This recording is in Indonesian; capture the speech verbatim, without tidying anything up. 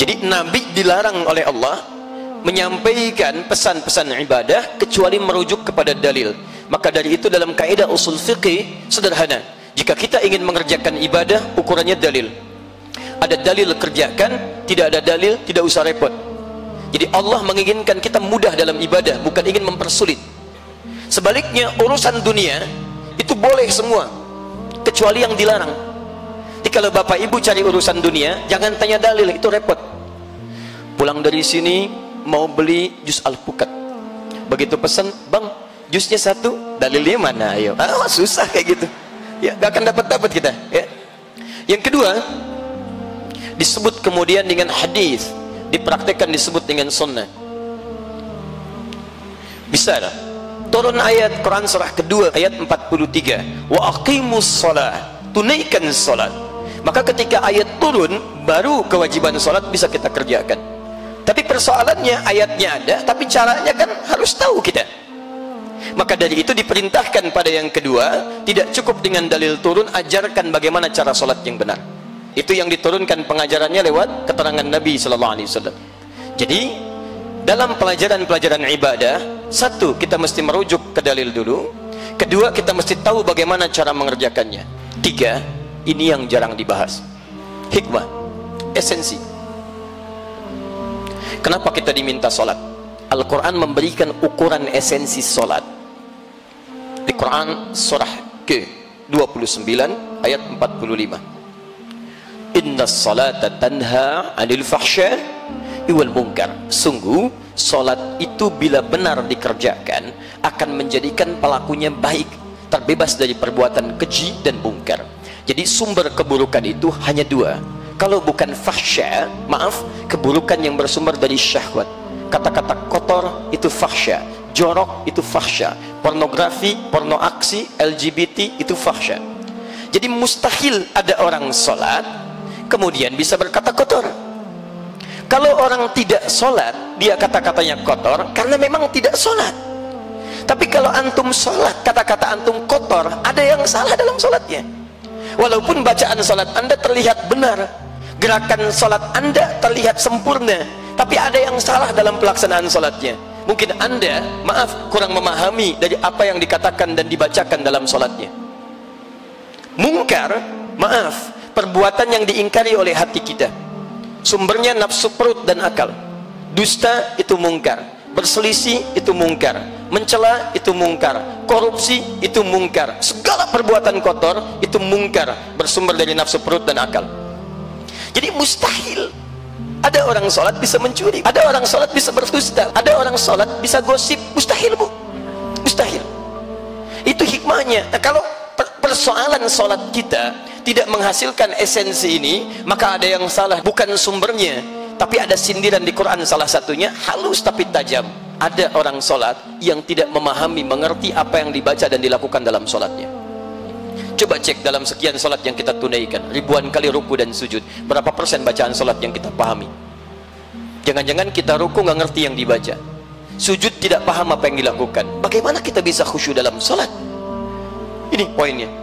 Jadi Nabi dilarang oleh Allah menyampaikan pesan-pesan ibadah kecuali merujuk kepada dalil. Maka dari itu dalam kaidah usul fiqih sederhana, jika kita ingin mengerjakan ibadah, ukurannya dalil. Ada dalil kerjakan, tidak ada dalil tidak usah repot. Jadi Allah menginginkan kita mudah dalam ibadah, bukan ingin mempersulit. Sebaliknya urusan dunia itu boleh semua kecuali yang dilarang. Jadi kalau bapak ibu cari urusan dunia, jangan tanya dalil, itu repot. Pulang dari sini mau beli jus alpukat, begitu pesan, bang jusnya satu, dalilnya mana? Ayo, ah, susah kayak gitu ya, gak akan dapat dapat kita ya. Yang kedua, disebut kemudian dengan hadis, dipraktekkan disebut dengan sunnah. Bisa lah turun ayat Quran surah kedua ayat empat puluh tiga, wa aqimus shalah, tunaikan salat. Maka ketika ayat turun, baru kewajiban salat bisa kita kerjakan. Tapi persoalannya ayatnya ada, tapi caranya kan harus tahu kita. Maka dari itu diperintahkan pada yang kedua, tidak cukup dengan dalil turun, ajarkan bagaimana cara salat yang benar. Itu yang diturunkan pengajarannya lewat keterangan Nabi sallallahu alaihi wasallam. Jadi dalam pelajaran-pelajaran ibadah, satu, kita mesti merujuk ke dalil dulu. Kedua, kita mesti tahu bagaimana cara mengerjakannya. Tiga, ini yang jarang dibahas, hikmah, esensi. Kenapa kita diminta sholat? Al-Quran memberikan ukuran esensi sholat. Di Quran surah ke dua puluh sembilan ayat empat puluh lima, inna salata tanha anil fahsya wal munkar. Sungguh sholat itu bila benar dikerjakan akan menjadikan pelakunya baik, terbebas dari perbuatan keji dan mungkar. Jadi sumber keburukan itu hanya dua. Kalau bukan fahsya, maaf, keburukan yang bersumber dari syahwat. Kata-kata kotor itu fahsya, jorok itu fahsya, pornografi, porno aksi, L G B T itu fahsya. Jadi mustahil ada orang sholat kemudian bisa berkata kotor. Kalau orang tidak sholat, dia kata-katanya kotor karena memang tidak sholat. Tapi kalau antum sholat, kata-kata antum kotor, ada yang salah dalam sholatnya. Walaupun bacaan sholat anda terlihat benar, gerakan sholat anda terlihat sempurna, tapi ada yang salah dalam pelaksanaan sholatnya. Mungkin anda, maaf, kurang memahami dari apa yang dikatakan dan dibacakan dalam sholatnya. Mungkar, maaf, perbuatan yang diingkari oleh hati kita, sumbernya nafsu perut dan akal. Dusta itu mungkar, berselisih itu mungkar, mencela itu mungkar, korupsi itu mungkar, segala perbuatan kotor itu mungkar, bersumber dari nafsu perut dan akal. Jadi mustahil ada orang sholat bisa mencuri, ada orang sholat bisa berdusta, ada orang sholat bisa gosip. Mustahil, bu, mustahil. Itu hikmahnya. Nah, kalau persoalan sholat kita tidak menghasilkan esensi ini, maka ada yang salah, bukan sumbernya, tapi ada sindiran di Quran. Salah satunya halus tapi tajam. Ada orang sholat yang tidak memahami, mengerti apa yang dibaca dan dilakukan dalam sholatnya. Coba cek dalam sekian sholat yang kita tunaikan, ribuan kali ruku dan sujud, berapa persen bacaan sholat yang kita pahami? Jangan-jangan kita ruku nggak ngerti yang dibaca, sujud tidak paham apa yang dilakukan. Bagaimana kita bisa khusyuk dalam sholat? Ini poinnya.